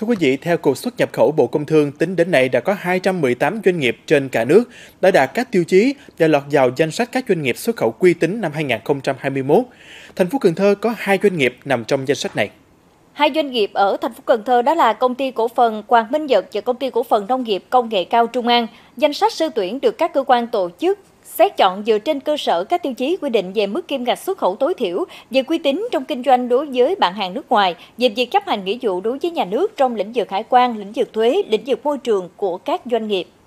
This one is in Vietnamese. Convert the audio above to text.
Thưa quý vị, theo Cục Xuất nhập khẩu Bộ Công Thương, tính đến nay đã có 218 doanh nghiệp trên cả nước đã đạt các tiêu chí và lọt vào danh sách các doanh nghiệp xuất khẩu uy tín năm 2021. Thành phố Cần Thơ có 2 doanh nghiệp nằm trong danh sách này. Hai doanh nghiệp ở thành phố Cần Thơ đó là Công ty Cổ phần Quang Minh Nhật và Công ty Cổ phần Nông nghiệp Công nghệ cao Trung An. Danh sách sơ tuyển được các cơ quan tổ chức xét chọn dựa trên cơ sở các tiêu chí quy định về mức kim ngạch xuất khẩu tối thiểu, về uy tín trong kinh doanh đối với bạn hàng nước ngoài, về việc chấp hành nghĩa vụ đối với nhà nước trong lĩnh vực hải quan, lĩnh vực thuế, lĩnh vực môi trường của các doanh nghiệp.